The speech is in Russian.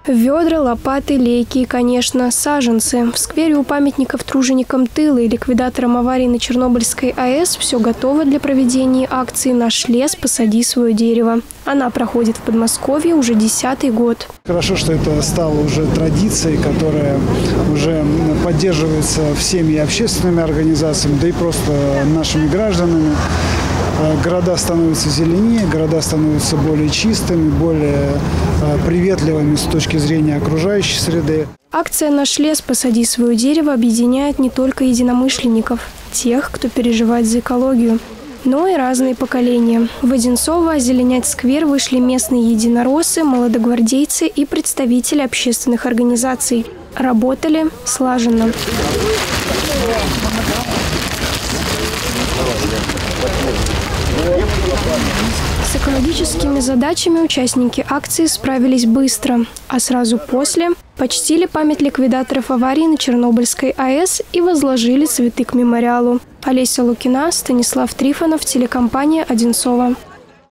Ведра, лопаты, лейки и, конечно, саженцы. В сквере у памятников труженикам тыла и ликвидаторам аварии на Чернобыльской АЭС все готово для проведения акции «Наш лес. Посади свое дерево». Она проходит в Подмосковье уже 10-й год. Хорошо, что это стало уже традицией, которая уже поддерживается всеми общественными организациями, да и просто нашими гражданами. Города становятся зеленее, города становятся более чистыми, более приветливыми с точки зрения окружающей среды. Акция «Наш лес. Посади свое дерево» объединяет не только единомышленников, тех, кто переживает за экологию, но и разные поколения. В Одинцово озеленять сквер вышли местные единороссы, молодогвардейцы и представители общественных организаций. Работали слаженно. С экологическими задачами участники акции справились быстро, а сразу после почтили память ликвидаторов аварии на Чернобыльской АЭС и возложили цветы к мемориалу. Олеся Лукина, Станислав Трифонов, телекомпания «Одинцово».